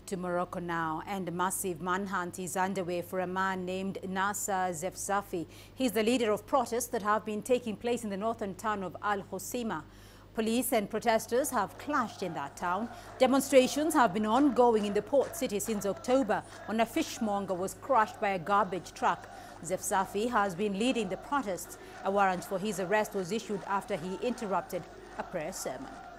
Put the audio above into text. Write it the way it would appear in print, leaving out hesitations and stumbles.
To Morocco now, and a massive manhunt is underway for a man named Nasser Zefzafi. He's the leader of protests that have been taking place in the northern town of Al-Hoceima. Police and protesters have clashed in that town. Demonstrations have been ongoing in the port city since October when a fishmonger was crushed by a garbage truck. Zefzafi has been leading the protests. A warrant for his arrest was issued after he interrupted a prayer sermon.